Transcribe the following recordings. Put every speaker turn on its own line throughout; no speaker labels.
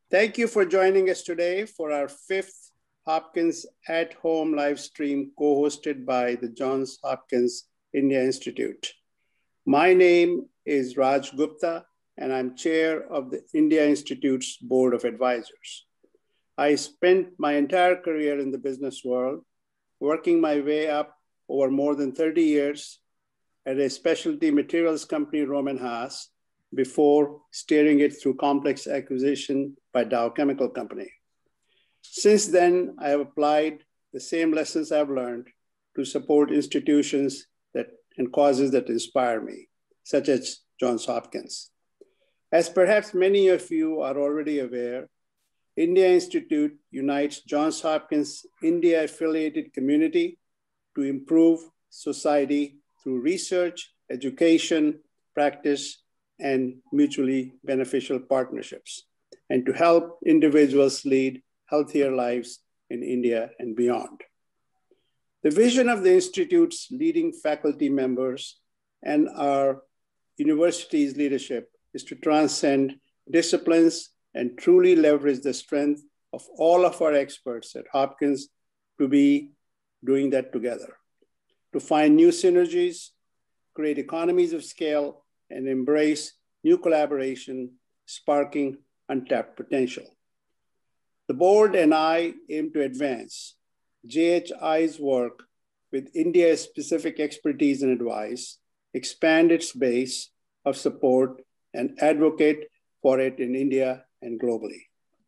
Thank you for joining us today for our fifth Hopkins at Home live stream co-hosted by the Johns Hopkins India Institute. My name is Raj Gupta, and I'm chair of the India Institute's Board of Advisors. I spent my entire career in the business world, working my way up over more than 30 years at a specialty materials company, Roman Haas, before steering it through complex acquisition by Dow Chemical Company. Since then, I have applied the same lessons I've learned to support institutions and causes that inspire me, such as Johns Hopkins. As perhaps many of you are already aware, India Institute unites Johns Hopkins India affiliated community to improve society through research, education, practice, and mutually beneficial partnerships, and to help individuals lead healthier lives in India and beyond. The vision of the Institute's leading faculty members and our university's leadership is to transcend disciplines and truly leverage the strength of all of our experts at Hopkins to be doing that together, to find new synergies, create economies of scale, and embrace new collaboration, sparking untapped potential. The board and I aim to advance JHI's work with India's specific expertise and advice, expand its base of support, and advocate for it in India and globally.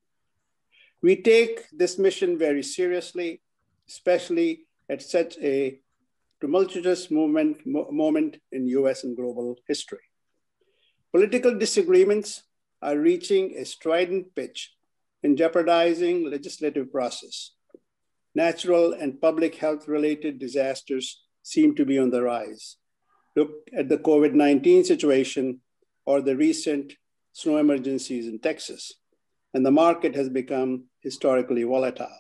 We take this mission very seriously, especially at such a tumultuous moment in US and global history. Political disagreements are reaching a strident pitch in jeopardizing legislative process. Natural and public health related disasters seem to be on the rise. Look at the COVID-19 situation or the recent snow emergencies in Texas, and the market has become historically volatile.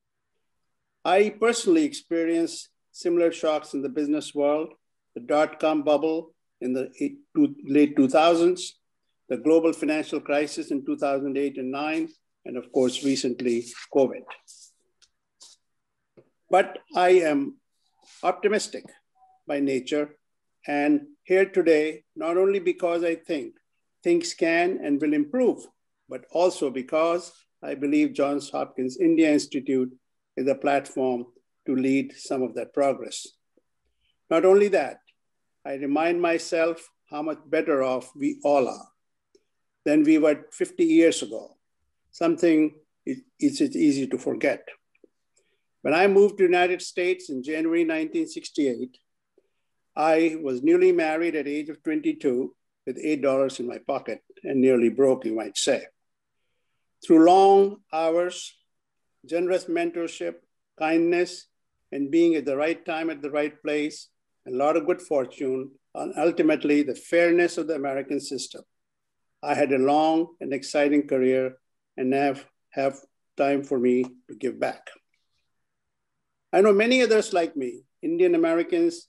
I personally experienced similar shocks in the business world, the dot-com bubble in the late 2000s, the global financial crisis in 2008 and 9, and of course, recently, COVID. But I am optimistic by nature and here today, not only because I think things can and will improve, but also because I believe Johns Hopkins India Institute is a platform to lead some of that progress. Not only that, I remind myself how much better off we all are than we were 50 years ago, something it's easy to forget. When I moved to the United States in January 1968, I was newly married at the age of 22 with $8 in my pocket and nearly broke, you might say. Through long hours, generous mentorship, kindness, and being at the right time at the right place, and a lot of good fortune, and ultimately the fairness of the American system, I had a long and exciting career and now have time for me to give back. I know many others like me, Indian Americans,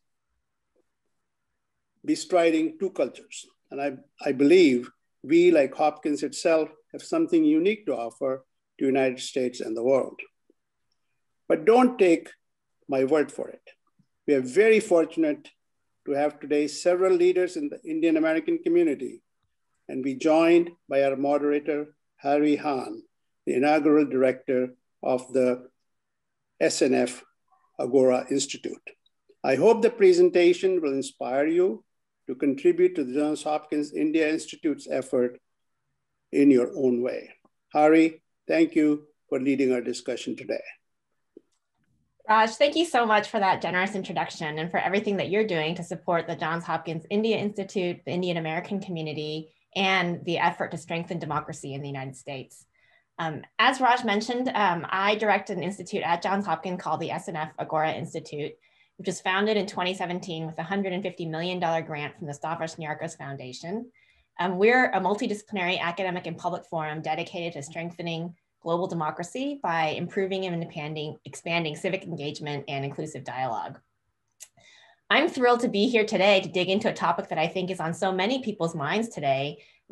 bestriding two cultures. And I believe we, like Hopkins itself, have something unique to offer to the United States and the world. But don't take my word for it. We are very fortunate to have today several leaders in the Indian American community, and we joined by our moderator, Hahrie Han, the inaugural director of the SNF Agora Institute. I hope the presentation will inspire you to contribute to the Johns Hopkins India Institute's effort in your own way. Hahrie, thank you for leading our discussion today.
Raj, thank you so much for that generous introduction and for everything that you're doing to support the Johns Hopkins India Institute, the Indian American community, and the effort to strengthen democracy in the United States. As Raj mentioned, I direct an institute at Johns Hopkins called the SNF Agora Institute, which was founded in 2017 with a $150 million grant from the Stavros Niarchos Foundation. We're a multidisciplinary academic and public forum dedicated to strengthening global democracy by improving and expanding civic engagement and inclusive dialogue. I'm thrilled to be here today to dig into a topic that I think is on so many people's minds today,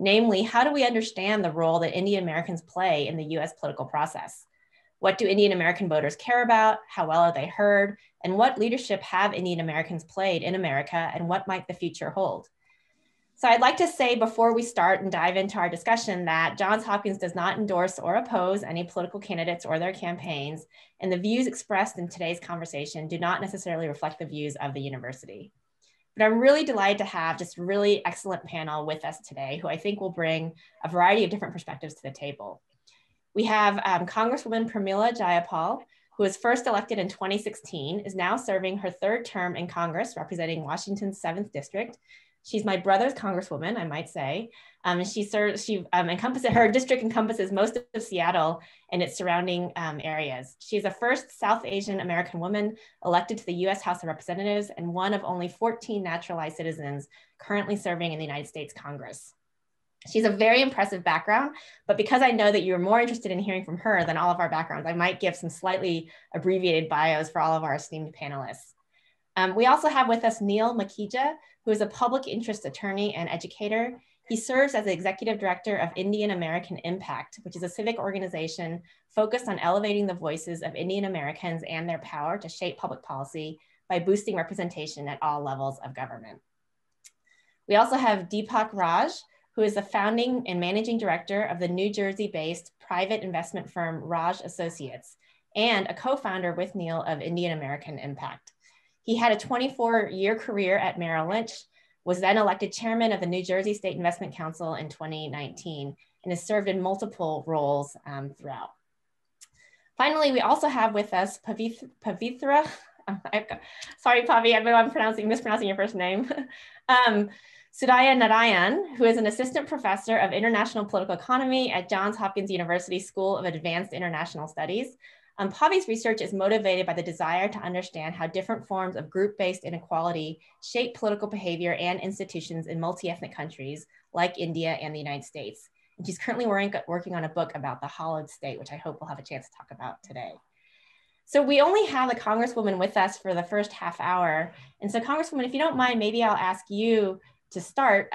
Namely, how do we understand the role that Indian Americans play in the US political process? What do Indian American voters care about? How well are they heard? And what leadership have Indian Americans played in America, and what might the future hold? So I'd like to say before we start and dive into our discussion that Johns Hopkins does not endorse or oppose any political candidates or their campaigns, and the views expressed in today's conversation do not necessarily reflect the views of the university. But I'm really delighted to have just a really excellent panel with us today, who I think will bring a variety of different perspectives to the table. We have Congresswoman Pramila Jayapal, who was first elected in 2016, is now serving her third term in Congress, representing Washington's 7th District. She's my brother's congresswoman, I might say. Her district encompasses most of Seattle and its surrounding areas. She's the first South Asian American woman elected to the US House of Representatives and one of only 14 naturalized citizens currently serving in the United States Congress. She's a very impressive background, but because I know that you're more interested in hearing from her than all of our backgrounds, I might give some slightly abbreviated bios for all of our esteemed panelists. We also have with us Neil Makhija, who is a public interest attorney and educator. He serves as the executive director of Indian American Impact, which is a civic organization focused on elevating the voices of Indian Americans and their power to shape public policy by boosting representation at all levels of government. We also have Deepak Raj, who is the founding and managing director of the New Jersey-based private investment firm Raj Associates, and a co-founder with Neil of Indian American Impact. He had a 24-year career at Merrill Lynch, was then elected chairman of the New Jersey State Investment Council in 2019, and has served in multiple roles throughout. Finally, we also have with us Pavithra, sorry, Pavi, I know I'm mispronouncing your first name, Suryanarayan, who is an assistant professor of international political economy at Johns Hopkins University School of Advanced International Studies. Pavi's research is motivated by the desire to understand how different forms of group-based inequality shape political behavior and institutions in multi-ethnic countries like India and the United States. And she's currently working on a book about the hollowed state, which I hope we'll have a chance to talk about today. So we only have the Congresswoman with us for the first half hour. And so Congresswoman, if you don't mind, maybe I'll ask you to start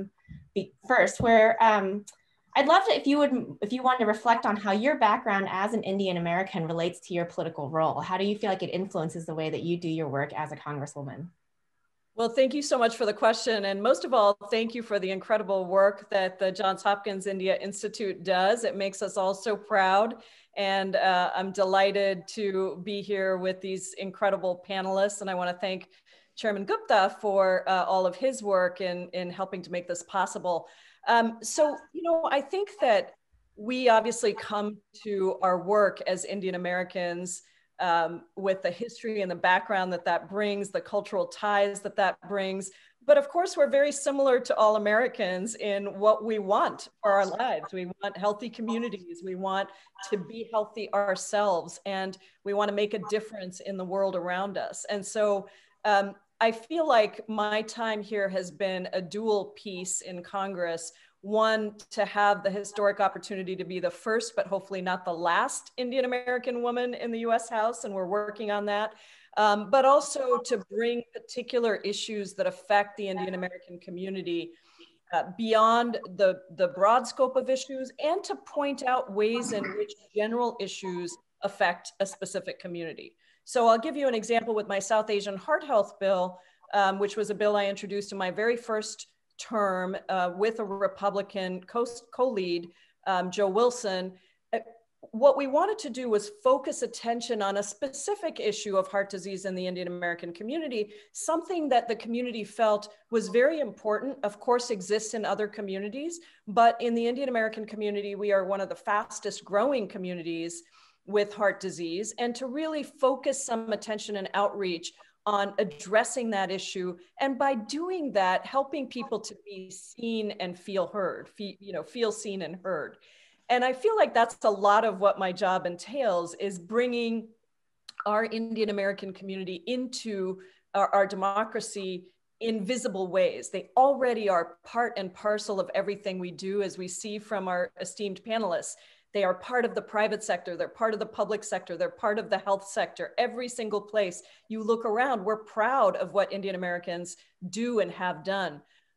first, where I'd love to, if you wanted to reflect on how your background as an Indian American relates to your political role. How do you feel like it influences the way that you do your work as a Congresswoman?
Well, thank you so much for the question. And most of all, thank you for the incredible work that the Johns Hopkins India Institute does. It makes us all so proud. And I'm delighted to be here with these incredible panelists. And I want to thank Chairman Gupta for all of his work in helping to make this possible. So, I think that we obviously come to our work as Indian Americans with the history and the background that brings, the cultural ties that brings. But of course, we're very similar to all Americans in what we want for our lives. We want healthy communities. We want to be healthy ourselves, and we want to make a difference in the world around us. And so I feel like my time here has been a dual piece in Congress. One, to have the historic opportunity to be the first, but hopefully not the last Indian American woman in the US House, and we're working on that. But also to bring particular issues that affect the Indian American community beyond the broad scope of issues, and to point out ways in which general issues affect a specific community. So I'll give you an example with my South Asian Heart Health Bill, which was a bill I introduced in my very first term with a Republican co-lead, Joe Wilson. What we wanted to do was focus attention on a specific issue of heart disease in the Indian American community, something that the community felt was very important, of course exists in other communities, but in the Indian American community, we are one of the fastest growing communities with heart disease, and to really focus some attention and outreach on addressing that issue. And by doing that, helping people to be seen and feel heard, feel seen and heard. And I feel like that's a lot of what my job entails, is bringing our Indian American community into our democracy in visible ways. They already are part and parcel of everything we do, as we see from our esteemed panelists. They are part of the private sector, they're part of the public sector, they're part of the health sector. Every single place you look around, we're proud of what Indian Americans do and have done.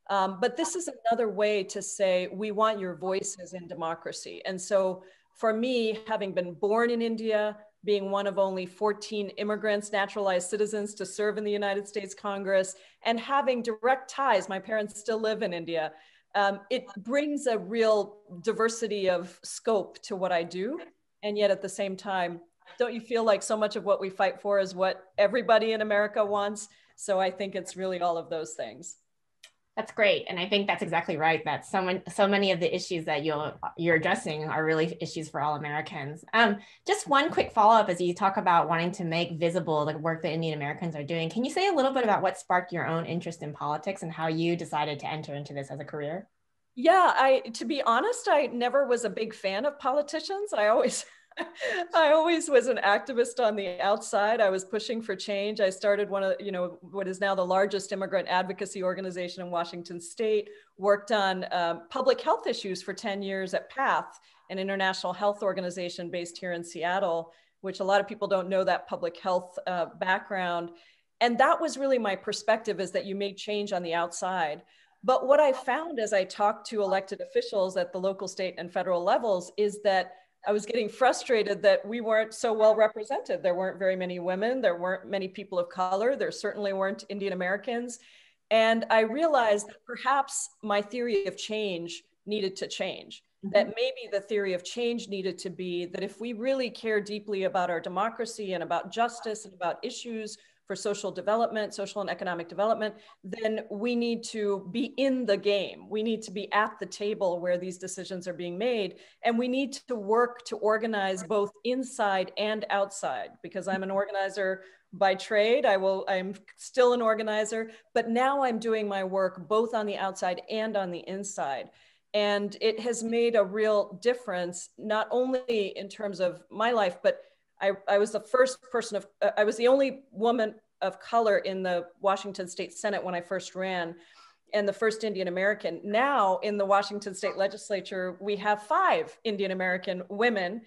But this is another way to say, we want your voices in democracy. And so for me, having been born in India, being one of only 14 immigrants, naturalized citizens to serve in the United States Congress, and having direct ties, my parents still live in India, it brings a real diversity of scope to what I do. And yet at the same time, don't you feel like so much of what we fight for is what everybody in America wants? So I think it's really all of those things.
That's great. And I think that's exactly right, that so many of the issues that you're addressing are really issues for all Americans. Just one quick follow-up as you talk about wanting to make visible the work that Indian Americans are doing. Can you say a little bit about what sparked your own interest in politics and how you decided to enter into this as a career?
Yeah, to be honest, I never was a big fan of politicians. I always was an activist on the outside. I was pushing for change. I started one of, what is now the largest immigrant advocacy organization in Washington State, worked on public health issues for 10 years at PATH, an international health organization based here in Seattle, which a lot of people don't know that public health background. And that was really my perspective, is that you make change on the outside. But what I found as I talked to elected officials at the local, state, and federal levels is that I was getting frustrated that we weren't so well represented. There weren't very many women. There weren't many people of color. There certainly weren't Indian Americans. And I realized that perhaps my theory of change needed to change. Mm-hmm. That maybe the theory of change needed to be that if we really care deeply about our democracy and about justice and about issues for social development, social and economic development, then we need to be in the game. We need to be at the table where these decisions are being made. And we need to work to organize both inside and outside, because I'm an organizer by trade. I'm still an organizer, but now I'm doing my work both on the outside and on the inside. And it has made a real difference, not only in terms of my life, but I was the first person I was the only woman of color in the Washington State Senate when I first ran, and the first Indian American. Now in the Washington State Legislature, we have 5 Indian American women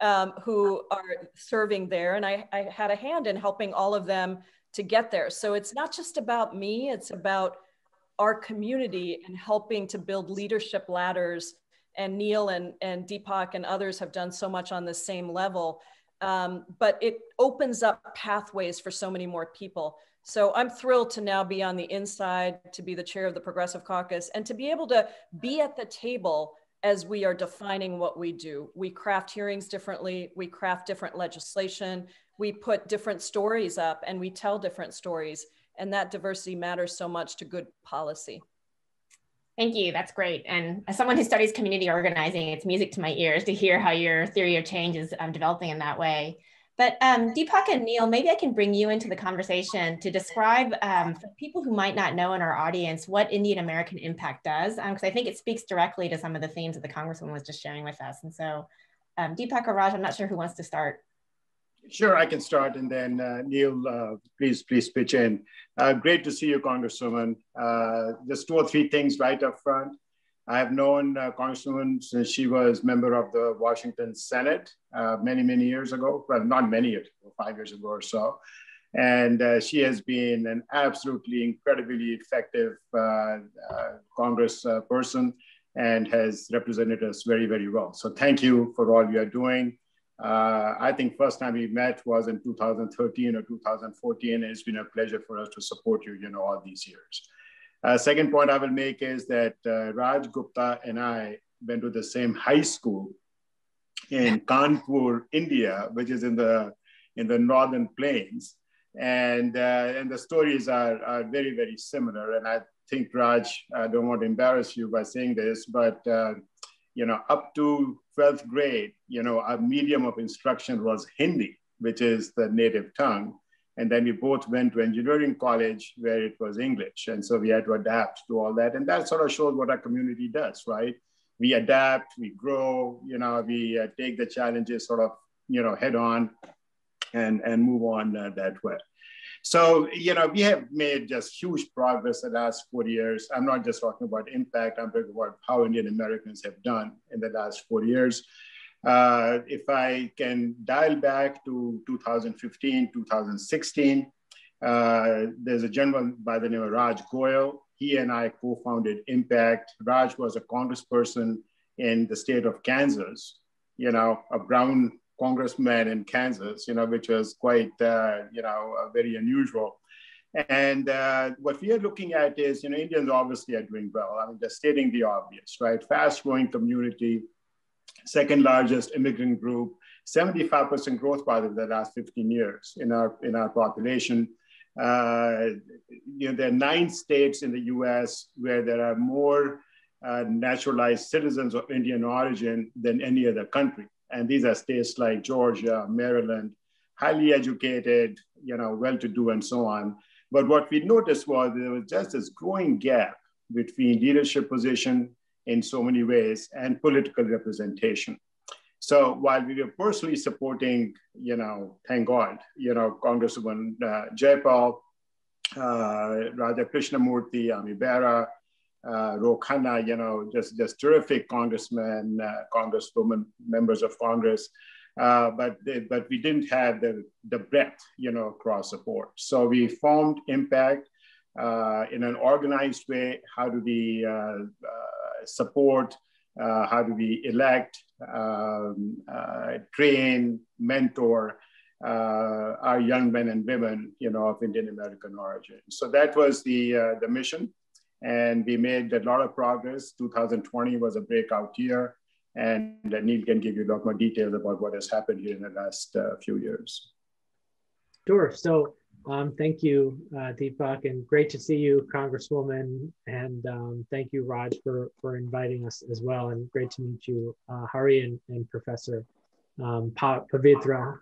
who are serving there. And I had a hand in helping all of them to get there. So it's not just about me, it's about our community and helping to build leadership ladders. And Neil and Deepak and others have done so much on the same level. But it opens up pathways for so many more people. So I'm thrilled to now be on the inside, to be the chair of the Progressive Caucus, and to be able to be at the table as we are defining what we do. We craft hearings differently, we craft different legislation, we put different stories up, and we tell different stories. And that diversity matters so much to good policy.
Thank you. That's great. And as someone who studies community organizing, it's music to my ears to hear how your theory of change is developing in that way. But Deepak and Neil, maybe I can bring you into the conversation to describe for people who might not know in our audience what Indian American Impact does, because I think it speaks directly to some of the themes that the Congresswoman was just sharing with us. And so Deepak or Raj, I'm not sure who wants to start.
Sure, I can start, and then Neil, please pitch in. Great to see you, Congresswoman. Just 2 or 3 things right up front. I have known Congresswoman since she was member of the Washington Senate many years ago. Well, not many years ago, 5 years ago or so. And she has been an absolutely incredibly effective Congress person and has represented us very well. So thank you for all you are doing. I think first time we met was in 2013 or 2014. And it's been a pleasure for us to support you, all these years. Second point I will make is that Raj Gupta and I went to the same high school in Kanpur, India, which is in the northern plains. And the stories are very similar. And I think, Raj, I don't want to embarrass you by saying this, but up to 12th grade, our medium of instruction was Hindi, which is the native tongue. And then we both went to engineering college where it was English. And so we had to adapt to all that. And that sort of shows what our community does, right? We adapt, we grow, we take the challenges sort of, head on and move on that way. So, we have made just huge progress the last 4 years. I'm not just talking about impact, I'm talking about how Indian Americans have done in the last 4 years. If I can dial back to 2015, 2016, there's a gentleman by the name of Raj Goyal.
he and I co-founded Impact. Raj was a congressperson in the state of Kansas, a brown congressman in Kansas, which was quite, very unusual. And what we are looking at is, Indians obviously are doing well. I mean, just stating the obvious, right? Fast growing community, second largest immigrant group, 75% growth by the last 15 years in our population. There are 9 states in the US where there are more naturalized citizens of Indian origin than any other country. And these are states like Georgia, Maryland, highly educated, well-to-do and so on. But what we noticed was there was just this growing gap between leadership position in so many ways and political representation. So while we were personally supporting, thank God, Congresswoman Jayapal, Raja Krishnamurthy, Ami Bera, Ro Khanna, just terrific congressmen, congresswomen, members of Congress. But we didn't have the breadth, across the board. So we formed Impact in an organized way. How do we support? How do we elect, train, mentor our young men and women, of Indian American origin? So that was the mission. And we made a lot of progress. 2020 was a breakout year. And Neil can give you a lot more details about what has happened here in the last few years.
Sure. So thank you, Deepak, and great to see you, Congresswoman. And thank you, Raj, for inviting us as well. And great to meet you, Hahrie and Professor Pavithra.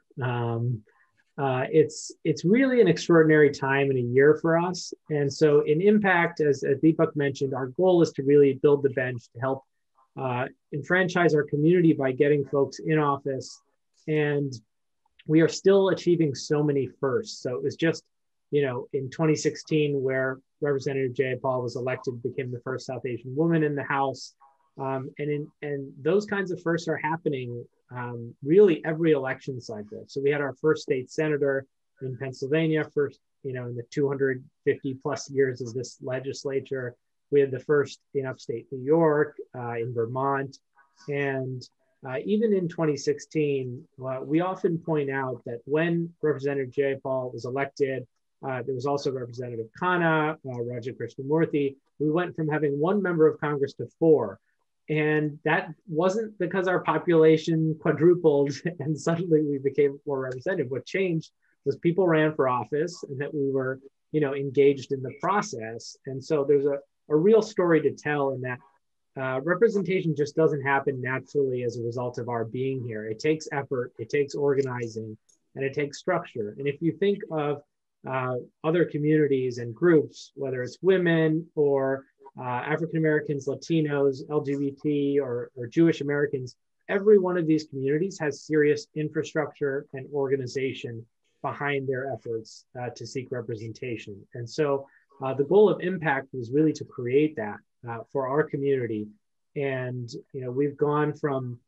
It's really an extraordinary time and a year for us. And so in Impact, as Deepak mentioned, our goal is to really build the bench to help enfranchise our community by getting folks in office. And we are still achieving so many firsts. So it was just, in 2016 where Representative Jayapal was elected, became the first South Asian woman in the House. And those kinds of firsts are happening really every election cycle. So we had our first state senator in Pennsylvania, first, in the 250 plus years of this legislature. We had the first in upstate New York, in Vermont. And even in 2016, we often point out that when Representative Jayapal was elected, there was also Representative Khanna, Raja Krishnamurthy. We went from having 1 member of Congress to 4. And that wasn't because our population quadrupled and suddenly we became more representative. What changed was people ran for office and that we were, engaged in the process. And so there's a real story to tell in that representation just doesn't happen naturally as a result of our being here. It takes effort, it takes organizing, and it takes structure. And if you think of other communities and groups, whether it's women or African Americans, Latinos, LGBT, or Jewish Americans, every one of these communities has serious infrastructure and organization behind their efforts to seek representation. And so the goal of Impact was really to create that for our community. And we've gone from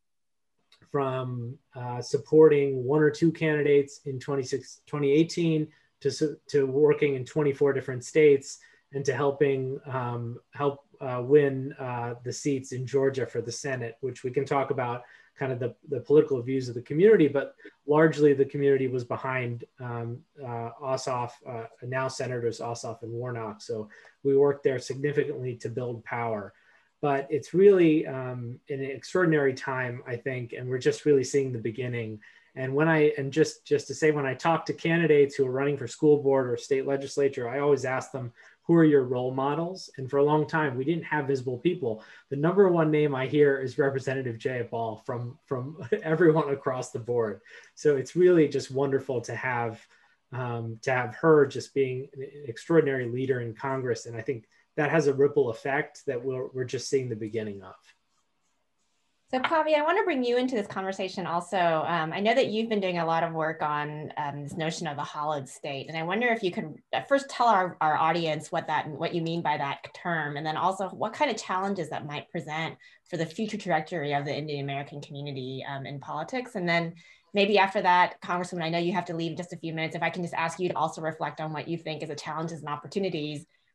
supporting 1 or 2 candidates in 2018 to working in 24 different states and to helping win the seats in Georgia for the Senate, which we can talk about kind of the political views of the community, but largely the community was behind Ossoff, now Senators Ossoff and Warnock. So we worked there significantly to build power. But it's really an extraordinary time, I think, and we're just really seeing the beginning. And just to say, when I talk to candidates who are running for school board or state legislature, I always ask them, who are your role models? And for a long time, we didn't have visible people. The #1 name I hear is Representative Jayapal from everyone across the board. So it's really just wonderful to have her just being an extraordinary leader in Congress. And I think that has a ripple effect that we're just seeing the beginning of.
So Pavi, I want to bring you into this conversation also. I know that you've been doing a lot of work on this notion of the hollowed state. And I wonder if you could first tell our audience what you mean by that term, and then also what kind of challenges that might present for the future trajectory of the Indian American community in politics. And then maybe after that, Congresswoman, I know you have to leave in just a few minutes. If I can just ask you to also reflect on what you think is the challenges and opportunities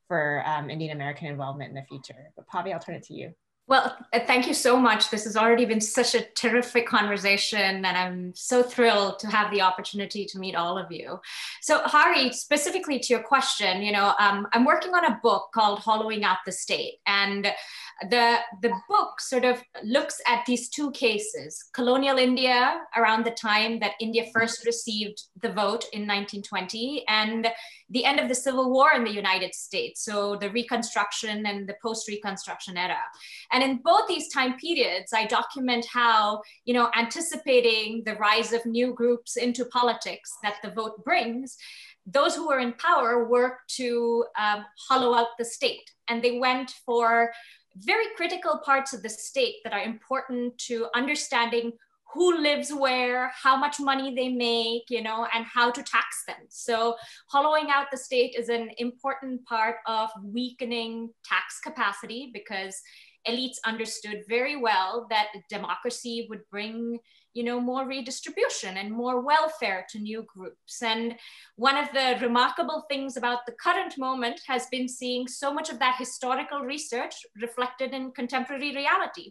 for Indian American involvement in the future. But Pavi, I'll turn it to you.
Well, thank you so much. This has already been such a terrific conversation, and I'm so thrilled to have the opportunity to meet all of you. So Hahrie, specifically to your question, I'm working on a book called Hollowing Out the State, and the book sort of looks at these two cases: colonial India around the time that India first received the vote in 1920, and the end of the Civil War in the United States, so the Reconstruction and the post-Reconstruction era. And in both these time periods, I document how, anticipating the rise of new groups into politics that the vote brings, those who were in power worked to hollow out the state. And they went for very critical parts of the state that are important to understanding who lives where, how much money they make, and how to tax them. So hollowing out the state is an important part of weakening tax capacity, because elites understood very well that democracy would bring, more redistribution and more welfare to new groups. And one of the remarkable things about the current moment has been seeing so much of that historical research reflected in contemporary reality.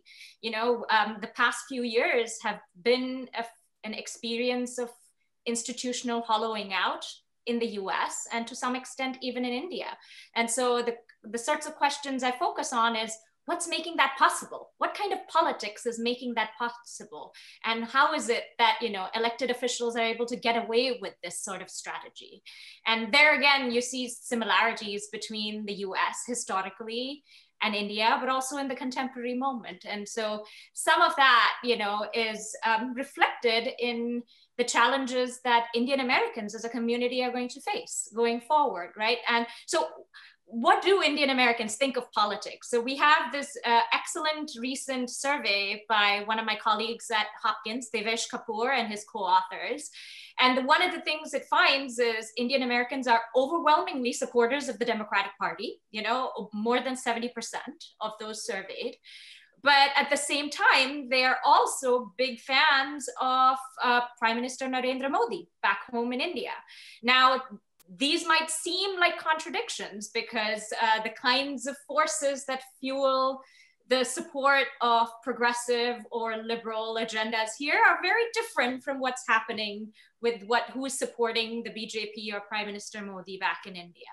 The past few years have been an experience of institutional hollowing out in the US, and to some extent even in India. And so the sorts of questions I focus on is, what's making that possible? What kind of politics is making that possible? And how is it that, elected officials are able to get away with this sort of strategy? And there again, you see similarities between the US historically and India, but also in the contemporary moment. And so some of that, is reflected in the challenges that Indian Americans as a community are going to face going forward, right? And so what do Indian Americans think of politics? So we have this excellent recent survey by one of my colleagues at Hopkins, Devesh Kapoor, and his co-authors. And one of the things it finds is Indian Americans are overwhelmingly supporters of the Democratic Party, more than 70% of those surveyed. But at the same time, they are also big fans of Prime Minister Narendra Modi back home in India. Now, these might seem like contradictions, because the kinds of forces that fuel the support of progressive or liberal agendas here are very different from what's happening with who is supporting the BJP or Prime Minister Modi back in India.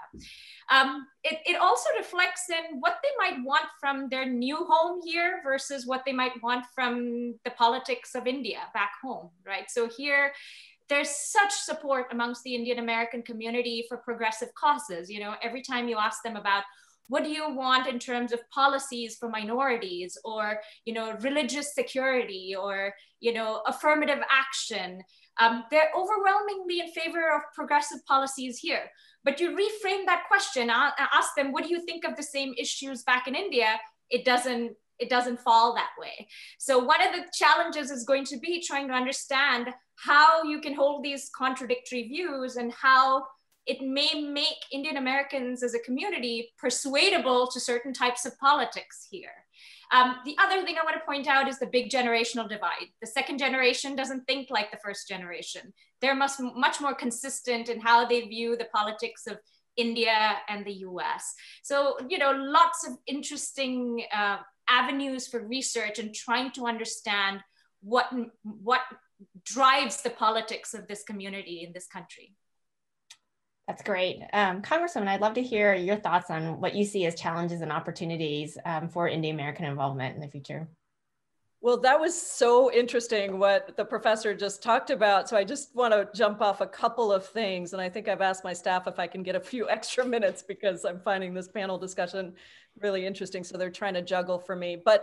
It also reflects in what they might want from their new home here versus what they might want from the politics of India back home, right? So here, there's such support amongst the Indian American community for progressive causes. Every time you ask them about what do you want in terms of policies for minorities, or, religious security, or, affirmative action, they're overwhelmingly in favor of progressive policies here. But you reframe that question, ask them, what do you think of the same issues back in India? It doesn't fall that way. So one of the challenges is going to be trying to understand how you can hold these contradictory views, and how it may make Indian Americans as a community persuadable to certain types of politics here. The other thing I want to point out is the big generational divide. The second generation doesn't think like the first generation. They're much more consistent in how they view the politics of India and the US. So, lots of interesting avenues for research and trying to understand what drives the politics of this community in this country.
That's great. Congresswoman, I'd love to hear your thoughts on what you see as challenges and opportunities for Indian American involvement in the future.
Well, that was so interesting what the professor just talked about. So I just want to jump off a couple of things. And I think I've asked my staff if I can get a few extra minutes, because I'm finding this panel discussion really interesting. So they're trying to juggle for me. But,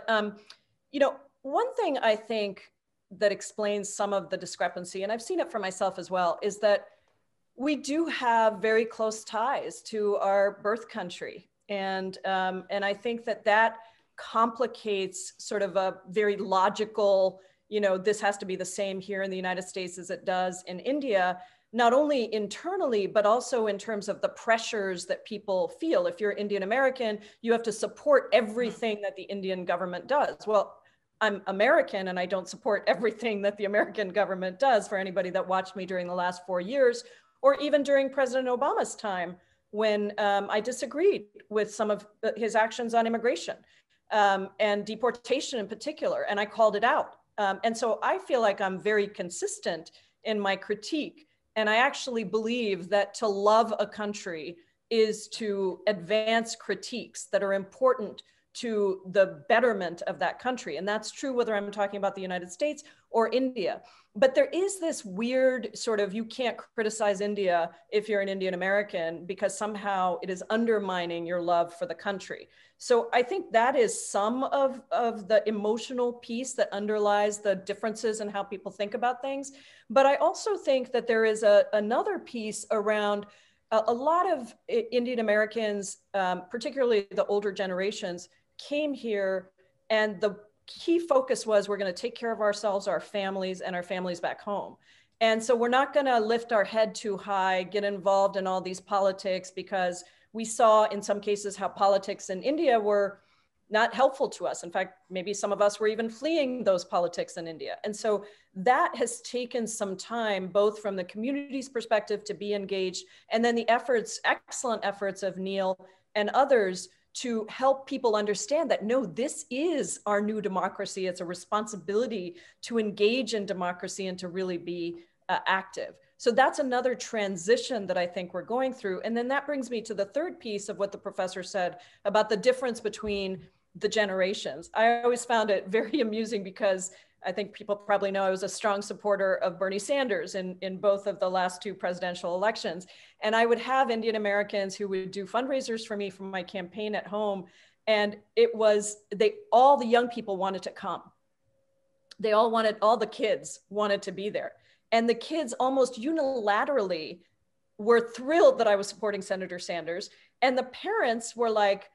one thing I think that explains some of the discrepancy, and I've seen it for myself as well, is that we do have very close ties to our birth country. And I think that complicates sort of a very logical, this has to be the same here in the United States as it does in India, not only internally, but also in terms of the pressures that people feel. If you're Indian American, you have to support everything that the Indian government does. Well, I'm American and I don't support everything that the American government does. For anybody that watched me during the last 4 years, or even during President Obama's time, when I disagreed with some of his actions on immigration and deportation in particular, and I called it out. And so I feel like I'm very consistent in my critique. And I actually believe that to love a country is to advance critiques that are important to the betterment of that country. And that's true whether I'm talking about the United States or India. But there is this weird sort of, you can't criticize India if you're an Indian American because somehow it is undermining your love for the country. So I think that is some of the emotional piece that underlies the differences in how people think about things. But I also think that there is another piece around a lot of Indian Americans, particularly the older generations, came here and the key focus was we're going to take care of ourselves, our families, and our families back home. And so we're not going to lift our head too high, get involved in all these politics, because we saw in some cases how politics in India were not helpful to us. In fact, maybe some of us were even fleeing those politics in India. And so that has taken some time, both from the community's perspective to be engaged, and then the efforts, excellent efforts of Neil and others to help people understand that, no, this is our new democracy. It's a responsibility to engage in democracy and to really be active. So that's another transition that I think we're going through. And then that brings me to the third piece of what the professor said about the difference between the generations. I always found it very amusing because I think people probably know I was a strong supporter of Bernie Sanders in both of the last two presidential elections. And I would have Indian Americans who would do fundraisers for me from my campaign at home. And it was, all the young people wanted to come. They all the kids wanted to be there. And the kids almost unilaterally were thrilled that I was supporting Senator Sanders. And the parents were like,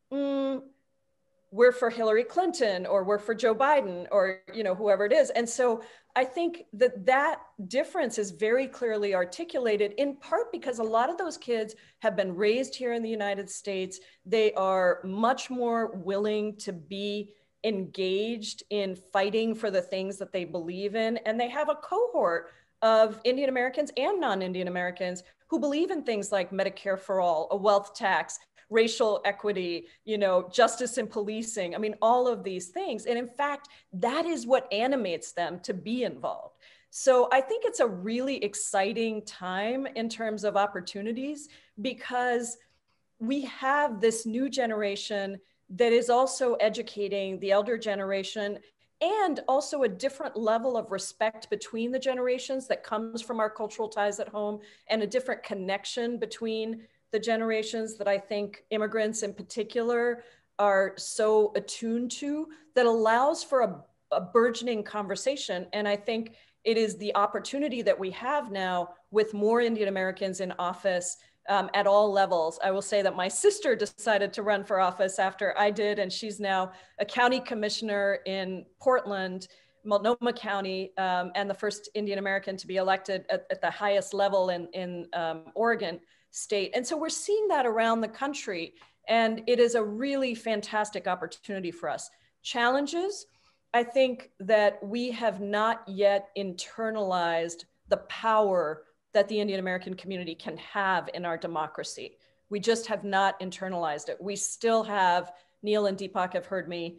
we're for Hillary Clinton, or we're for Joe Biden, or whoever it is. And so I think that difference is very clearly articulated, in part because a lot of those kids have been raised here in the United States. They are much more willing to be engaged in fighting for the things that they believe in. And they have a cohort of Indian Americans and non-Indian Americans who believe in things like Medicare for all, a wealth tax, racial equity, justice in policing. I mean, all of these things. And in fact, that is what animates them to be involved. So I think it's a really exciting time in terms of opportunities, because we have this new generation that is also educating the elder generation, and also a different level of respect between the generations that comes from our cultural ties at home, and a different connection between the generations that I think immigrants in particular are so attuned to, that allows for a burgeoning conversation. And I think it is the opportunity that we have now with more Indian Americans in office at all levels. I will say that my sister decided to run for office after I did, and she's now a county commissioner in Portland, Multnomah County, and the first Indian American to be elected at the highest level in Oregon State. And so we're seeing that around the country, and it is a really fantastic opportunity for us. Challenges, I think that we have not yet internalized the power that the Indian American community can have in our democracy. We just have not internalized it. We still have, Neil and Deepak have heard me,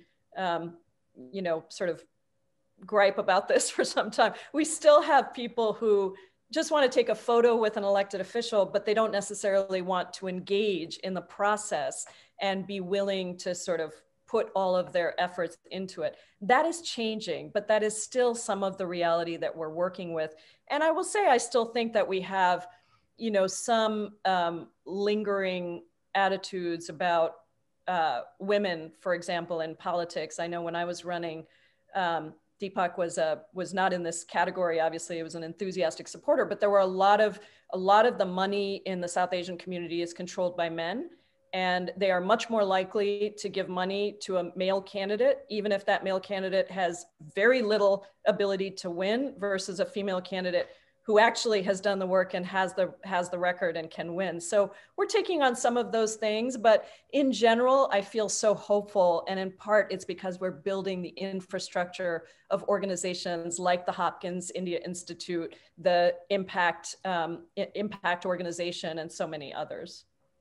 sort of gripe about this for some time. We still have people who just want to take a photo with an elected official, but they don't necessarily want to engage in the process and be willing to sort of put all of their efforts into it. That is changing, but that is still some of the reality that we're working with. And I will say, I still think that we have, some lingering attitudes about women, for example, in politics. I know when I was running, Deepak was not in this category. Obviously, he was an enthusiastic supporter, but there were a lot of the money in the South Asian community is controlled by men. And they are much more likely to give money to a male candidate, even if that male candidate has very little ability to win, versus a female candidate who actually has done the work and has the record and can win. So we're taking on some of those things, but in general, I feel so hopeful. And in part, it's because we're building the infrastructure of organizations like the Hopkins India Institute, the Impact Organization, and so many others.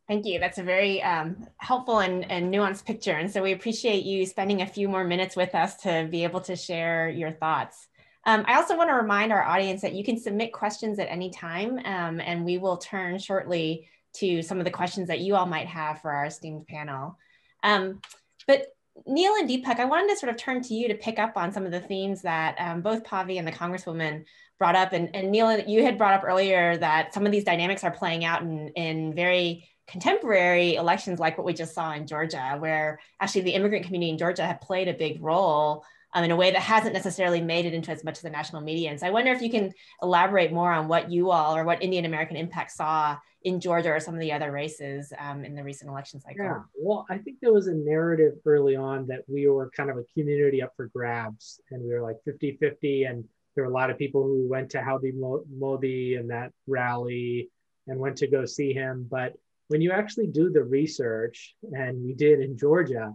Thank you. That's a very helpful and nuanced picture. And so we appreciate you spending a few more minutes with us to be able to share your thoughts. I also want to remind our audience that you can submit questions at any time, and we will turn shortly to some of the questions that you all might have for our esteemed panel. But Neil and Deepak, I wanted to sort of turn to you to pick up on some of the themes that both Pavi and the Congresswoman brought up. And Neil, you had brought up earlier that some of these dynamics are playing out in very contemporary elections like what we just saw in Georgia, where actually the immigrant community in Georgia have played a big role in a way that hasn't necessarily made it into as much of the national media. And so I wonder if you can elaborate more on what you all or what Indian American Impact saw in Georgia or some of the other races in the recent election cycle.
Yeah, well, I think there was a narrative early on that we were kind of a community up for grabs, and we were like 50-50, and there were a lot of people who went to Howdy Modi and that rally and went to go see him. But when you actually do the research, and we did in Georgia,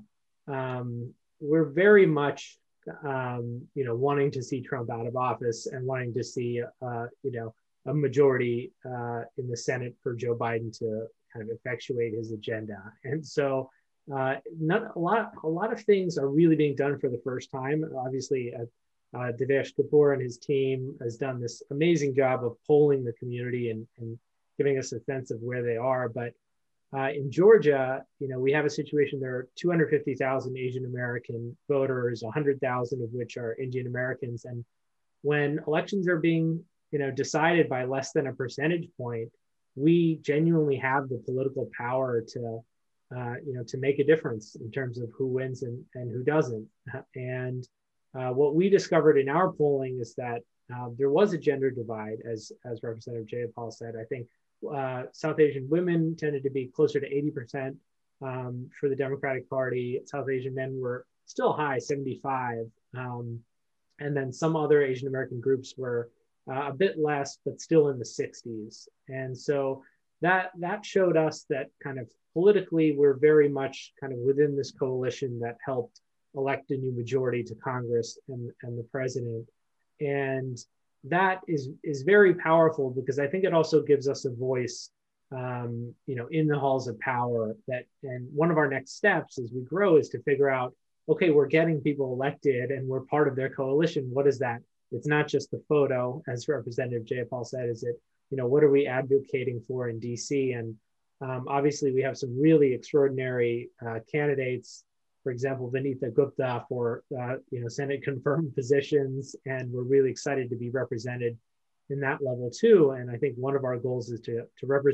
we're very much wanting to see Trump out of office and wanting to see, a majority in the Senate for Joe Biden to kind of effectuate his agenda. And so a lot of things are really being done for the first time. Obviously, Devesh Kapoor and his team has done this amazing job of polling the community and giving us a sense of where they are. But in Georgia, we have a situation, there are 250,000 Asian American voters, 100,000 of which are Indian Americans. And when elections are being decided by less than a percentage point, we genuinely have the political power to make a difference in terms of who wins and who doesn't. And what we discovered in our polling is that there was a gender divide, as Representative Jayapal said. I think South Asian women tended to be closer to 80% for the Democratic Party. South Asian men were still high, 75. And then some other Asian American groups were a bit less, but still in the 60s. And so that showed us that kind of politically, we're very much kind of within this coalition that helped elect a new majority to Congress and the president. And that is very powerful, because I think it also gives us a voice, in the halls of power. And one of our next steps as we grow is to figure out, okay, we're getting people elected and we're part of their coalition. What is that? It's not just the photo, as Representative Jayapal said. Is it, what are we advocating for in DC? And obviously, we have some really extraordinary candidates. For example, Vanitha Gupta for Senate confirmed positions, and we're really excited to be represented in that level too. And I think one of our goals is to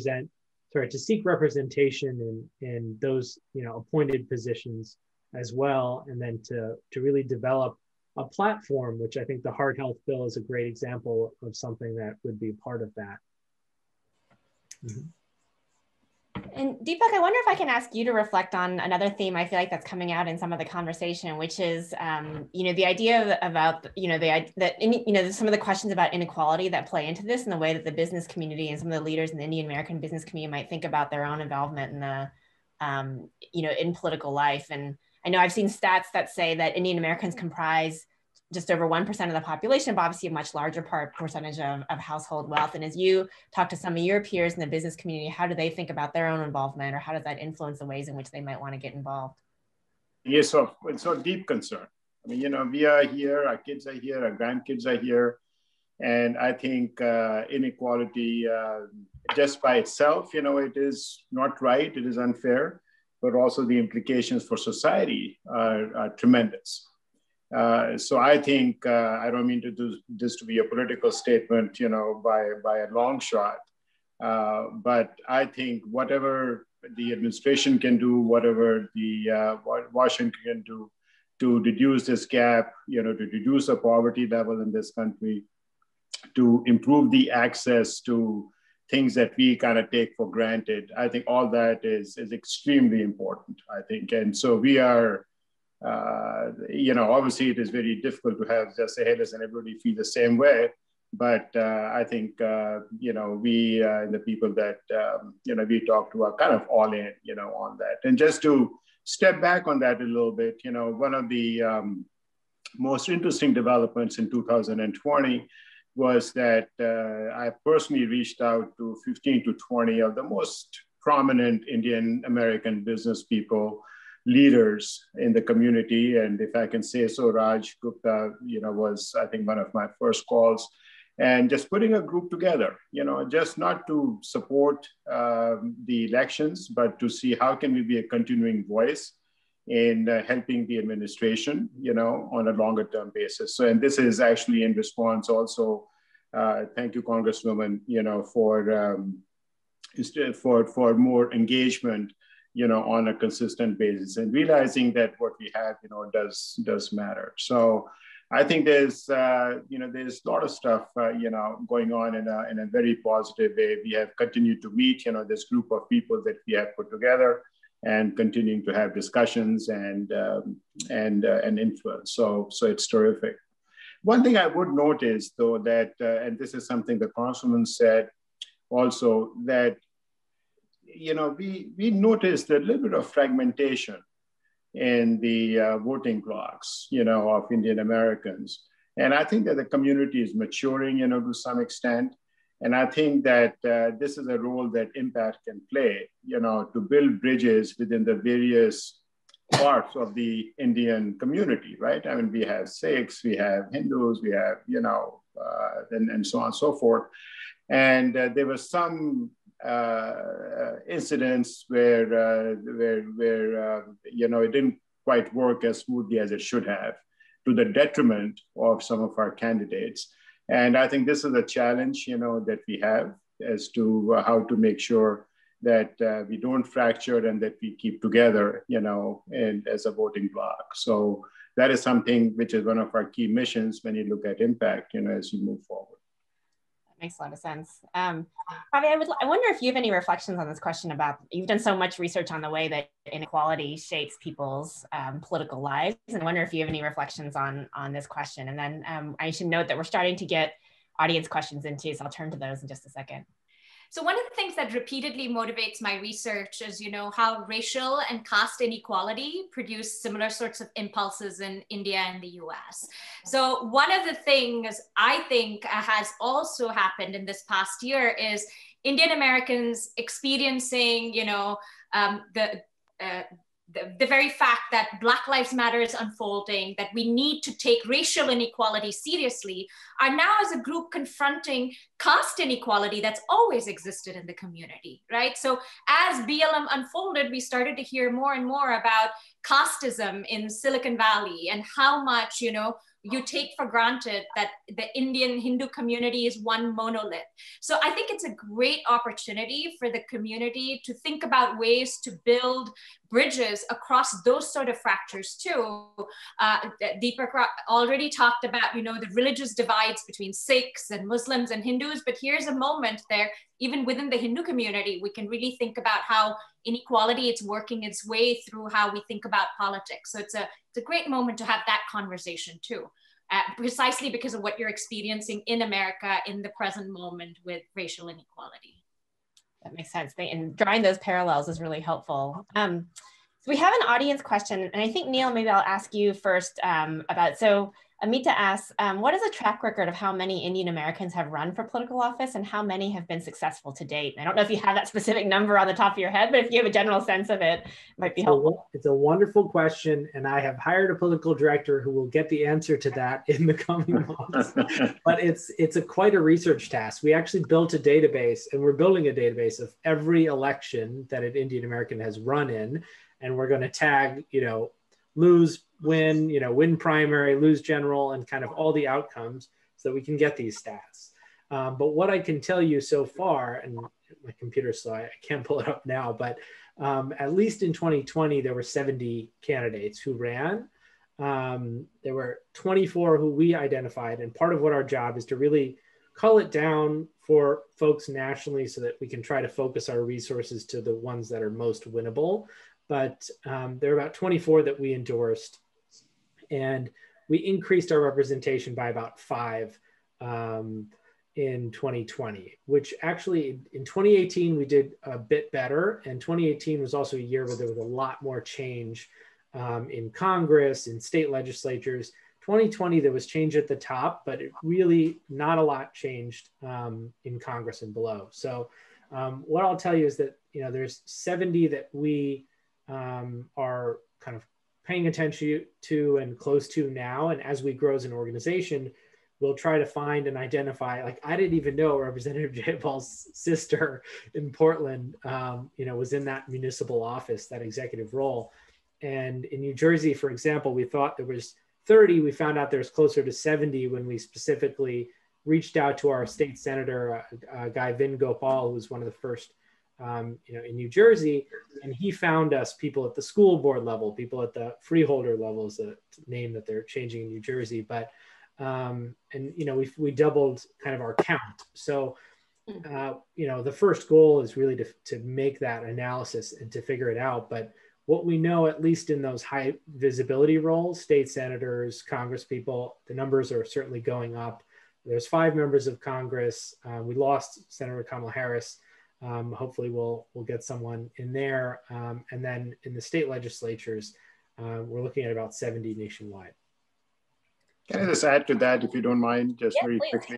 seek representation in those appointed positions as well, and then to really develop a platform, which I think the Heart Health Bill is a great example of something that would be part of that. Mm-hmm.
And Deepak, I wonder if I can ask you to reflect on another theme I feel like that's coming out in some of the conversation, which is, the idea about, some of the questions about inequality that play into this, and the way that the business community and some of the leaders in the Indian American business community might think about their own involvement in the, in political life. And I know I've seen stats that say that Indian Americans comprise just over 1% of the population, but obviously a much larger percentage of household wealth. And as you talk to some of your peers in the business community, how do they think about their own involvement, or how does that influence the ways in which they might want to get involved?
Yes, so it's a deep concern. I mean, we are here, our kids are here, our grandkids are here. And I think inequality just by itself, it is not right, it is unfair, but also the implications for society are tremendous. So I think, I don't mean to do this to be a political statement, by a long shot, but I think whatever the administration can do, whatever the Washington can do to reduce this gap, to reduce the poverty level in this country, to improve the access to things that we kind of take for granted. I think all that is extremely important, I think. And so we are, obviously it is very difficult to have just say, hey, listen, everybody feel the same way. But I think, we, the people that, we talk to are kind of all in, on that. And just to step back on that a little bit, one of the most interesting developments in 2020 was that I personally reached out to 15 to 20 of the most prominent Indian American business people, leaders in the community. And if I can say so, Raj Gupta, was, I think, one of my first calls. And just putting a group together, just not to support the elections, but to see how can we be a continuing voice in helping the administration, on a longer term basis. So, and this is actually in response also, thank you, Congresswoman, for more engagement, on a consistent basis, and realizing that what we have, does matter. So I think there's a lot of stuff, going on in a very positive way. We have continued to meet, this group of people that we have put together, and continuing to have discussions and influence. So it's terrific. One thing I would notice, though, that and this is something the Congresswoman said also, that we noticed a little bit of fragmentation in the voting blocks, of Indian Americans. And I think that the community is maturing, to some extent. And I think that this is a role that Impact can play, to build bridges within the various parts of the Indian community, right? I mean, we have Sikhs, we have Hindus, we have, and so on and so forth. And there were some incidents where it didn't quite work as smoothly as it should have, to the detriment of some of our candidates. And I think this is a challenge, that we have as to how to make sure that we don't fracture and that we keep together, and as a voting bloc. So that is something which is one of our key missions when you look at Impact, as you move forward.
Makes a lot of sense. Pavi, I wonder if you have any reflections on this question about, you've done so much research on the way that inequality shapes people's political lives. And I wonder if you have any reflections on this question. And then I should note that we're starting to get audience questions in too, so I'll turn to those in just a second.
So one of the things that repeatedly motivates my research is, how racial and caste inequality produce similar sorts of impulses in India and the US. So one of the things I think has also happened in this past year is Indian Americans experiencing, the very fact that Black Lives Matter is unfolding, that we need to take racial inequality seriously, are now as a group confronting caste inequality that's always existed in the community, right? So as BLM unfolded, we started to hear more and more about casteism in Silicon Valley and how much, you take for granted that the Indian Hindu community is one monolith. So I think it's a great opportunity for the community to think about ways to build bridges across those sort of fractures too. Deepak already talked about, the religious divides between Sikhs and Muslims and Hindus, but here's a moment there, even within the Hindu community, we can really think about how inequality is working its way through how we think about politics. So it's a great moment to have that conversation too, precisely because of what you're experiencing in America in the present moment with racial inequality.
That makes sense. And drawing those parallels is really helpful. So we have an audience question, and I think, Neil, maybe I'll ask you first about, so Amita asks, what is a track record of how many Indian Americans have run for political office and how many have been successful to date? And I don't know if you have that specific number on the top of your head, but if you have a general sense of it, it might be helpful.
It's a wonderful question, and I have hired a political director who will get the answer to that in the coming months. But it's quite a research task. We actually built a database, and we're building a database of every election that an Indian American has run in, and we're going to tag, lose, win, win primary, lose general, and kind of all the outcomes so that we can get these stats. But what I can tell you so far, and my computer's slow, I can't pull it up now, but at least in 2020, there were 70 candidates who ran. There were 24 who we identified, and part of what our job is to really cull it down for folks nationally so that we can try to focus our resources to the ones that are most winnable. But there are about 24 that we endorsed, and we increased our representation by about 5 in 2020, which actually in 2018, we did a bit better. And 2018 was also a year where there was a lot more change in Congress, in state legislatures. 2020, there was change at the top, but it really not a lot changed in Congress and below. So what I'll tell you is that there's 70 that we are kind of paying attention to and close to now. And as we grow as an organization, we'll try to find and identify, like, I didn't even know Representative Jayapal's sister in Portland, was in that municipal office, that executive role. And in New Jersey, for example, we thought there was 30, we found out there's closer to 70 when we specifically reached out to our state senator, Guy Vin Gopal, who was one of the first, in New Jersey, and he found us people at the school board level, people at the freeholder level is a name that they're changing in New Jersey, but we doubled kind of our count. So, the first goal is really to make that analysis and to figure it out. But what we know, at least in those high visibility roles, state senators, Congress people, the numbers are certainly going up. There's 5 members of Congress. We lost Senator Kamala Harris. Hopefully we'll get someone in there. And then in the state legislatures, we're looking at about 70 nationwide.
Can I just add to that, if you don't mind, just
yeah,
very
please.
quickly?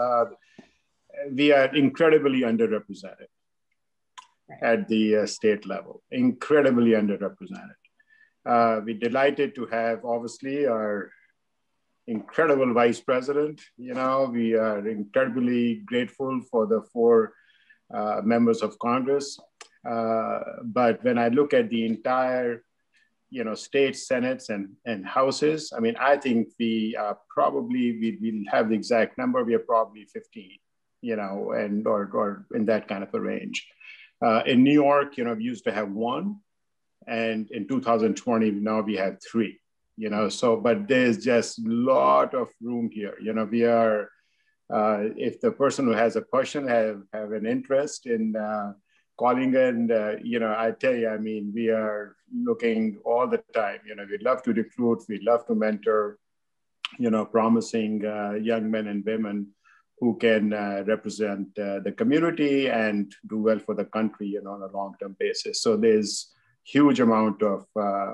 We are incredibly underrepresented at the state level, incredibly underrepresented. We're delighted to have, obviously, our incredible vice president. We are incredibly grateful for the 4 members of Congress. But when I look at the entire, state senates and houses, I think we are probably, we'll have the exact number, we are probably 15, and or in that kind of a range. In New York, we used to have 1, and in 2020, now we have 3. But there's just a lot of room here. We are, if the person who has a question have an interest in calling in, I tell you, we are looking all the time. We'd love to recruit, we'd love to mentor, promising young men and women who can represent the community and do well for the country, on a long-term basis. So there's huge amount of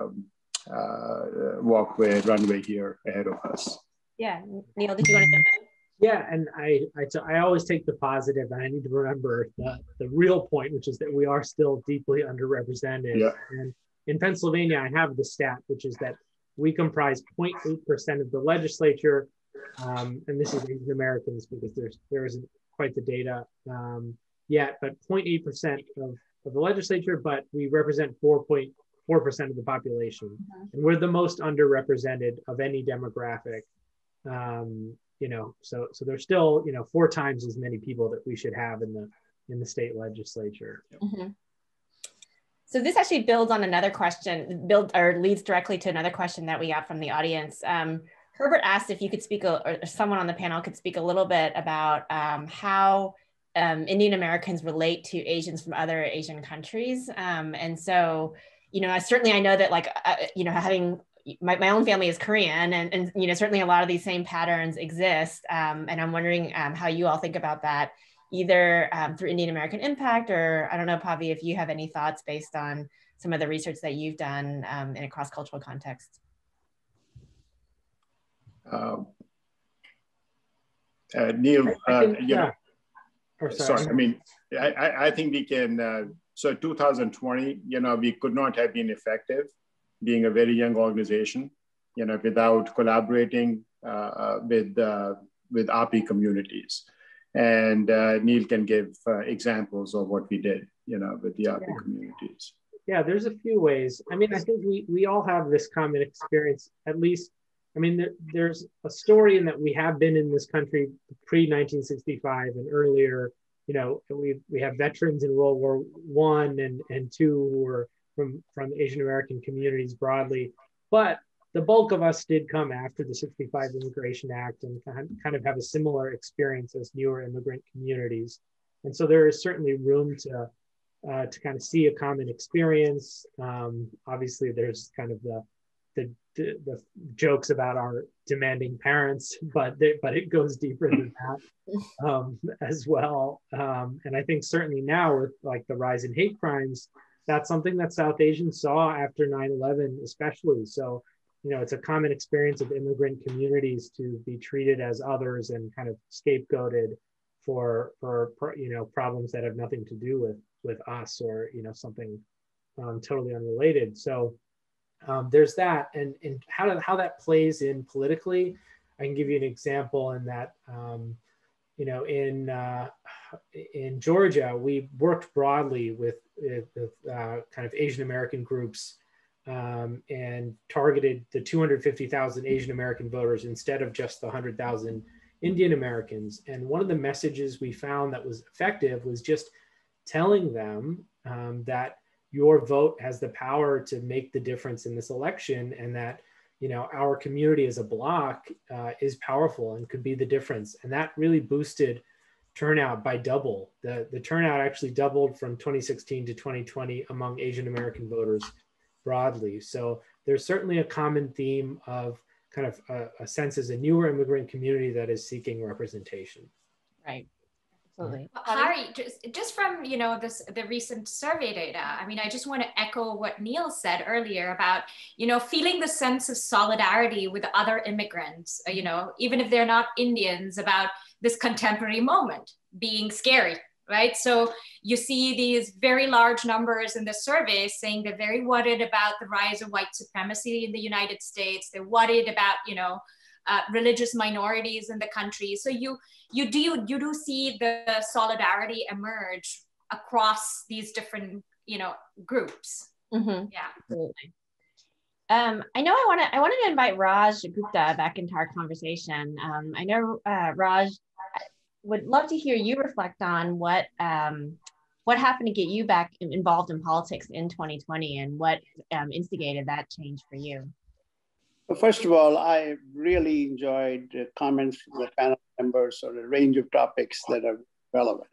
runway here ahead of us.
Yeah, Neil, did you want to jump in?
Yeah, and I always take the positive, and I need to remember the real point, which is that we are still deeply underrepresented. Yeah. And in Pennsylvania, I have the stat, which is that we comprise 0.8% of the legislature, and this is Asian Americans because there isn't quite the data yet, but 0.8% of the legislature, but we represent 4.4% of the population, and we're the most underrepresented of any demographic. So there's still 4 times as many people that we should have in the state legislature.
Mm-hmm. So this actually builds on another question, leads directly to another question that we got from the audience. Herbert asked if you could speak, or someone on the panel could speak a little bit about how Indian Americans relate to Asians from other Asian countries. And so, I know that having my own family is Korean, and certainly a lot of these same patterns exist. And I'm wondering how you all think about that, either through Indian American impact, or I don't know, Pavi, if you have any thoughts based on some of the research that you've done in a cross-cultural context.
Neil,
yeah.
Sorry, I think we can, so 2020, we could not have been effective being a very young organization, without collaborating with API communities. And Neil can give examples of what we did, with the API communities.
Yeah, there's a few ways. I think we all have this common experience, at least. There's a story in that we have been in this country pre-1965 and earlier. We have veterans in World War I and II who were from Asian American communities broadly, but the bulk of us did come after the '65 Immigration Act and kind of have a similar experience as newer immigrant communities. And so there is certainly room to kind of see a common experience. Obviously, there's kind of the jokes about our demanding parents, but it goes deeper than that as well. And I think certainly now with the rise in hate crimes, that's something that South Asians saw after 9/11 especially. So, it's a common experience of immigrant communities to be treated as others and kind of scapegoated for problems that have nothing to do with us, or something totally unrelated. So there's that, and how that plays in politically. I can give you an example in that in Georgia, we worked broadly with kind of Asian American groups and targeted the 250,000 Asian American voters instead of just the 100,000 Indian Americans. And one of the messages we found that was effective was just telling them that your vote has the power to make the difference in this election, and that our community as a block is powerful and could be the difference. And that really boosted turnout by double. The turnout actually doubled from 2016 to 2020 among Asian American voters broadly. So there's certainly a common theme of kind of a sense as a newer immigrant community that is seeking representation.
Right. Absolutely.
Hahrie, just from the recent survey data, I mean, I just want to echo what Neil said earlier about feeling the sense of solidarity with other immigrants, even if they're not Indians, about this contemporary moment being scary, right? So you see these very large numbers in the survey saying they're very worried about the rise of white supremacy in the United States. They're worried about religious minorities in the country. So you do see the solidarity emerge across these different groups.
Mm-hmm.
Yeah,
absolutely. I know I wanted to invite Raj Gupta back into our conversation. I know Raj, would love to hear you reflect on what happened to get you back involved in politics in 2020, and what instigated that change for you.
Well, first of all, I really enjoyed comments from the panel members on a range of topics that are relevant.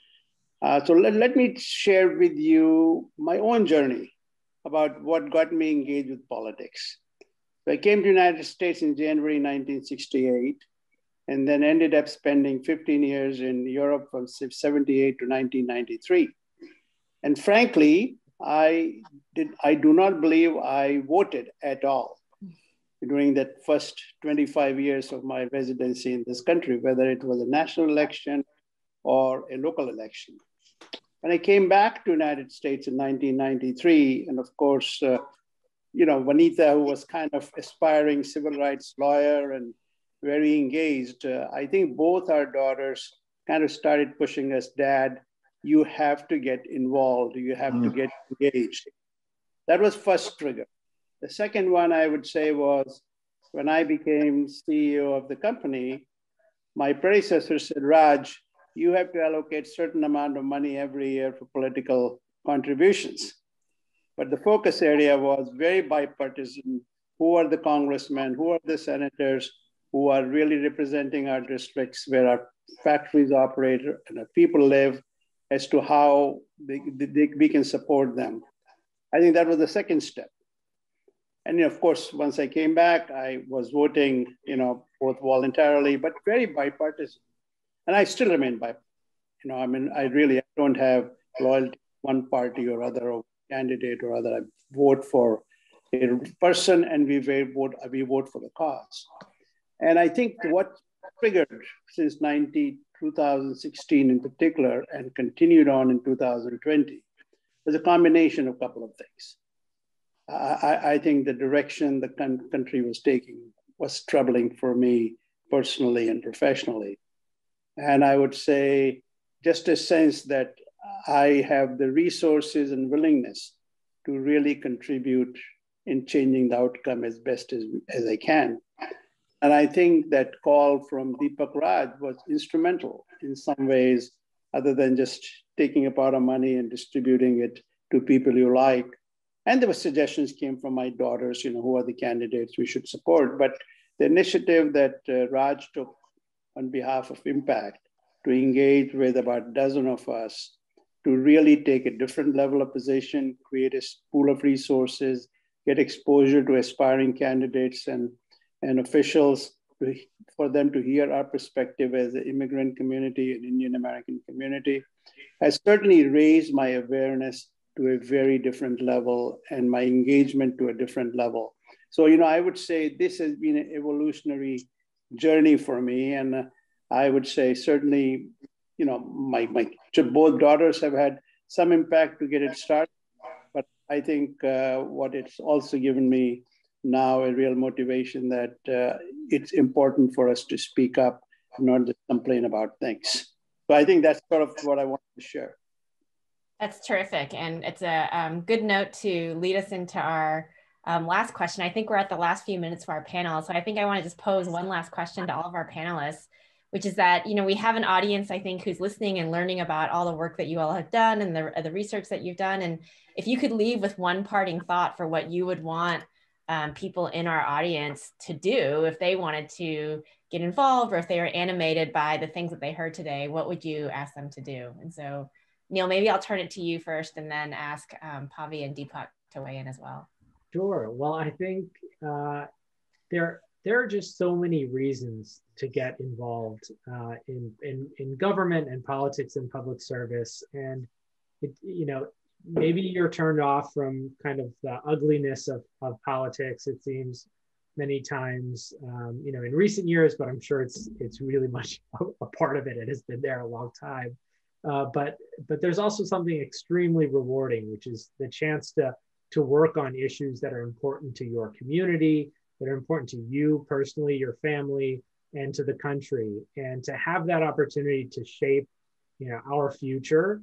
So let me share with you my own journey about what got me engaged with politics. So I came to the United States in January 1968, and then ended up spending 15 years in Europe from 78 to 1993. And frankly, I do not believe I voted at all during that first 25 years of my residency in this country, whether it was a national election or a local election. When I came back to the United States in 1993, and of course, Vanita, who was kind of aspiring civil rights lawyer and very engaged, I think both our daughters kind of started pushing us, Dad, you have to get involved, you have to get engaged. That was first trigger. The second one I would say was when I became CEO of the company, my predecessor said, Raj, you have to allocate a certain amount of money every year for political contributions. But the focus area was very bipartisan. Who are the congressmen? Who are the senators who are really representing our districts where our factories operate and our people live, as to how we can support them? I think that was the second step. And of course, once I came back, I was voting, both voluntarily, but very bipartisan. And I still remain bipartisan. I don't have loyalty to one party or other, or candidate or other. I vote for a person, and we vote for the cause. And I think what triggered since 2016 in particular, and continued on in 2020, was a combination of a couple of things. I think the direction the country was taking was troubling for me personally and professionally. And I would say just a sense that I have the resources and willingness to really contribute in changing the outcome as best as I can. And I think that call from Deepak Raj was instrumental in some ways, other than just taking a pot of money and distributing it to people you like. And there were suggestions came from my daughters, who are the candidates we should support. But the initiative that Raj took on behalf of Impact to engage with about a dozen of us to really take a different level of position, create a pool of resources, get exposure to aspiring candidates and officials for them to hear our perspective as an immigrant community and Indian American community, has certainly raised my awareness to a very different level and my engagement to a different level. So, I would say this has been an evolutionary journey for me. And I would say certainly both daughters have had some impact to get it started. But I think what it's also given me now a real motivation that it's important for us to speak up, not just complain about things. So I think that's sort of what I wanted to share.
That's terrific. And it's a good note to lead us into our last question. I think we're at the last few minutes for our panel. So I think I want to just pose one last question to all of our panelists, which is that, we have an audience, I think, who's listening and learning about all the work that you all have done and the research that you've done. And if you could leave with one parting thought for what you would want people in our audience to do if they wanted to get involved, or if they were animated by the things that they heard today, what would you ask them to do? And so, Neil, maybe I'll turn it to you first and then ask Pavi and Deepak to weigh in as well.
Sure. Well, I think there are just so many reasons to get involved in government and politics and public service. And, maybe you're turned off from kind of the ugliness of politics, it seems many times, in recent years, but I'm sure it's really much a part of it. It has been there a long time. But there's also something extremely rewarding, which is the chance to work on issues that are important to your community, that are important to you personally, your family, and to the country. And to have that opportunity to shape, our future,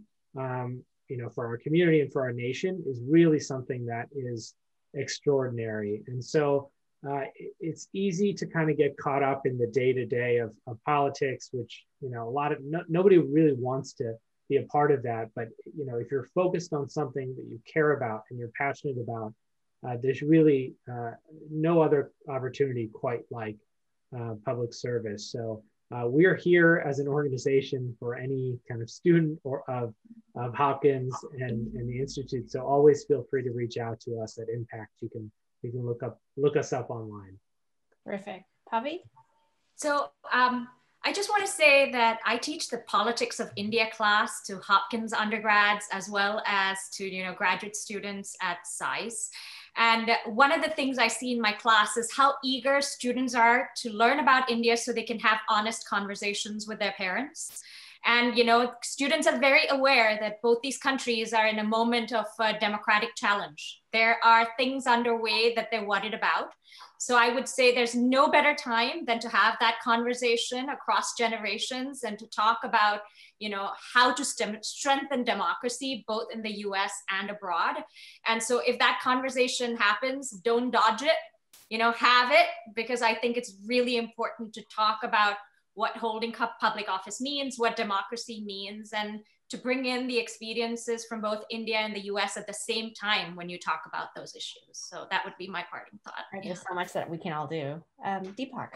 for our community and for our nation is really something that is extraordinary. And so it's easy to kind of get caught up in the day-to-day of politics, which, nobody really wants to be a part of that. But, if you're focused on something that you care about and you're passionate about, there's really no other opportunity quite like public service. So we are here as an organization for any kind of student or of Hopkins and the Institute. So always feel free to reach out to us at Impact. You can look us up online.
Terrific. Pavi?
So I just want to say that I teach the Politics of India class to Hopkins undergrads as well as to graduate students at SAIS. And one of the things I see in my class is how eager students are to learn about India so they can have honest conversations with their parents. And students are very aware that both these countries are in a moment of democratic challenge. There are things underway that they're worried about. So I would say there's no better time than to have that conversation across generations and to talk about, how to strengthen democracy, both in the US and abroad. And so if that conversation happens, don't dodge it, have it, because I think it's really important to talk about what holding public office means, what democracy means, and to bring in the experiences from both India and the US at the same time when you talk about those issues. So that would be my parting thought.
There's so much that we can all do. Deepak.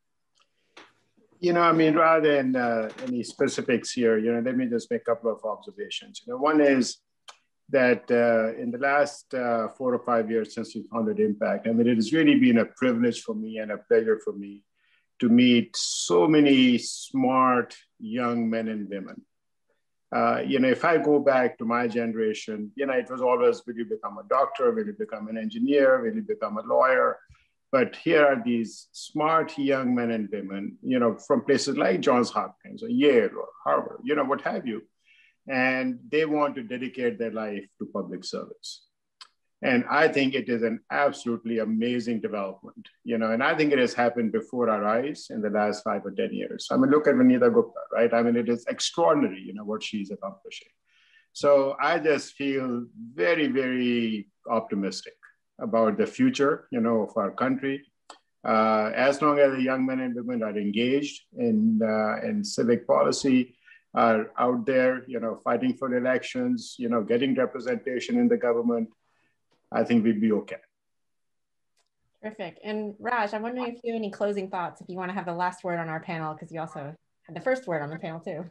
Rather than any specifics here, let me just make a couple of observations. One is that in the last 4 or 5 years since we founded Impact, it has really been a privilege for me and a pleasure for me to meet so many smart young men and women. If I go back to my generation, it was always, will you become a doctor? Will you become an engineer? Will you become a lawyer? But here are these smart young men and women, from places like Johns Hopkins or Yale or Harvard, what have you. And they want to dedicate their life to public service. And I think it is an absolutely amazing development, and I think it has happened before our eyes in the last 5 or 10 years. Look at Raj Gupta, right? it is extraordinary, what she's accomplishing. So I just feel very, very optimistic about the future, of our country. As long as the young men and women are engaged in civic policy, are out there, fighting for elections, getting representation in the government, I think we'd be okay.
Terrific. And Raj, I'm wondering if you have any closing thoughts, if you want to have the last word on our panel, because you also had the first word on the panel too.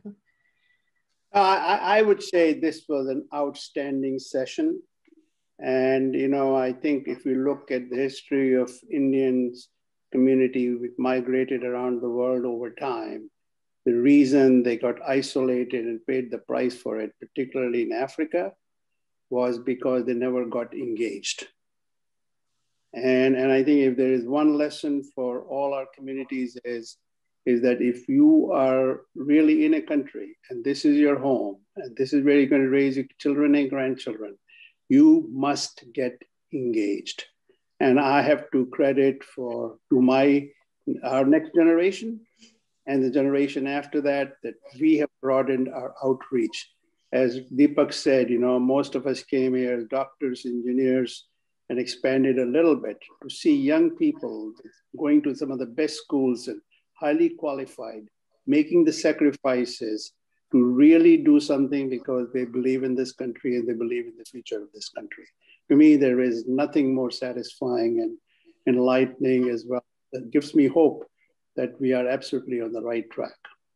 I would say this was an outstanding session. And, I think if you look at the history of Indians community, which migrated around the world over time, the reason they got isolated and paid the price for it, particularly in Africa, was because they never got engaged. And I think if there is one lesson for all our communities is is that if you are really in a country and this is your home and this is where you're going to raise your children and grandchildren, you must get engaged. And I have to credit to our next generation and the generation after that we have broadened our outreach. As Deepak said, most of us came here as doctors, engineers, and expanded a little bit to see young people going to some of the best schools and highly qualified, making the sacrifices to really do something because they believe in this country and they believe in the future of this country. To me, there is nothing more satisfying and enlightening as well. That gives me hope that we are absolutely on the right track.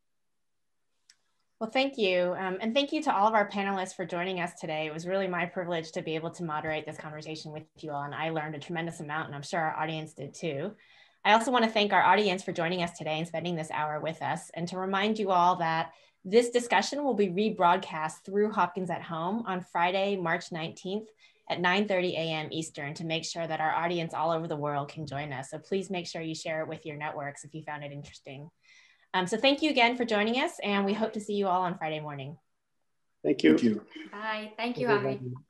Well, thank you. And thank you to all of our panelists for joining us today. It was really my privilege to be able to moderate this conversation with you all, and I learned a tremendous amount, and I'm sure our audience did too. I also want to thank our audience for joining us today and spending this hour with us, and to remind you all that this discussion will be rebroadcast through Hopkins at Home on Friday, March 19th at 9:30 a.m. Eastern to make sure that our audience all over the world can join us. So please make sure you share it with your networks if you found it interesting. So thank you again for joining us, and we hope to see you all on Friday morning.
Thank you.
Bye. Thank you, Hahrie.